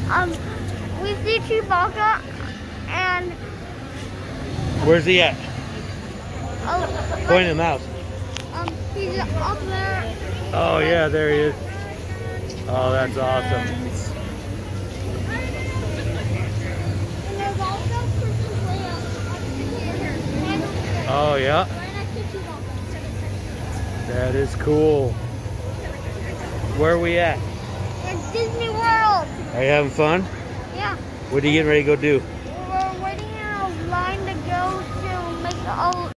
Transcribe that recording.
Um, we see Chewbacca, and Where's he at? Point him out. He's up there. Oh yeah, there he is. Oh, that's awesome. And there's also Princess Leia up here. Oh yeah, Right next to Chewbacca. that is cool. Where are we at? It's Disney World. Are you having fun? Yeah. What are you getting ready to go do? We're waiting in a line to go to make all